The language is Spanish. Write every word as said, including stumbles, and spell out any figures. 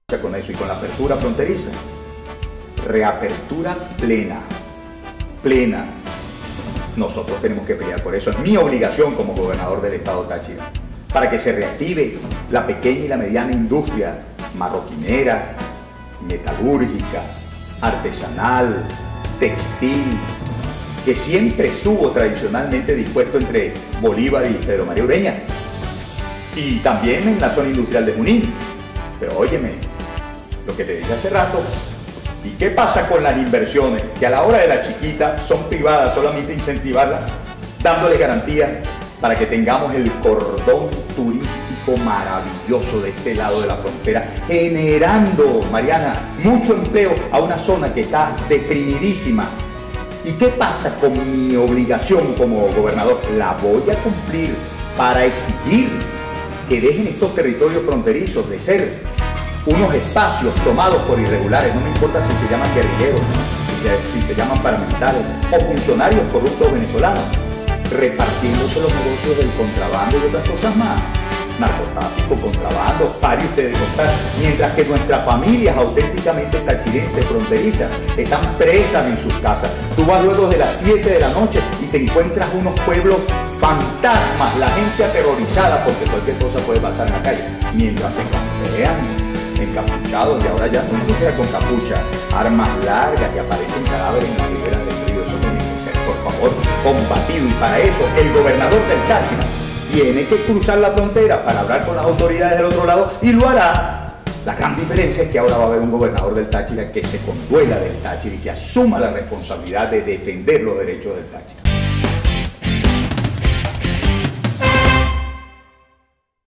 con eso y con la apertura fronteriza, reapertura plena, plena. Nosotros tenemos que pelear por eso. Es mi obligación como gobernador del estado Táchira, para que se reactive la pequeña y la mediana industria marroquinera, metalúrgica, artesanal, textil, que siempre estuvo tradicionalmente dispuesto entre Bolívar y Pedro María Ureña, y también en la zona industrial de Junín. Pero óyeme, lo que te dije hace rato, ¿y qué pasa con las inversiones? Que a la hora de la chiquita son privadas, solamente incentivarlas, dándoles garantías para que tengamos el cordón turístico maravilloso de este lado de la frontera, generando, Mariana, mucho empleo a una zona que está deprimidísima. ¿Y qué pasa con mi obligación como gobernador? La voy a cumplir para exigir que dejen estos territorios fronterizos de ser unos espacios tomados por irregulares, no me importa si se llaman guerrilleros, si se, si se llaman paramilitares o funcionarios corruptos venezolanos, repartiéndose los negocios del contrabando y otras cosas más, narcotráfico, contrabando, pare usted de contar, mientras que nuestras familias auténticamente tachirenses, fronterizas, están presas en sus casas. Tú vas luego de las siete de la noche y te encuentras unos pueblos fantasmas, la gente aterrorizada porque cualquier cosa puede pasar en la calle, mientras se campean encapuchados, y ahora ya no se queda con capucha, armas largas que aparecen cadáveres en la ribera del río. Eso tiene que ser, por favor, combatido, y para eso el gobernador del Táchira tiene que cruzar la frontera para hablar con las autoridades del otro lado, y lo hará. La gran diferencia es que ahora va a haber un gobernador del Táchira que se conduela del Táchira y que asuma la responsabilidad de defender los derechos del Táchira.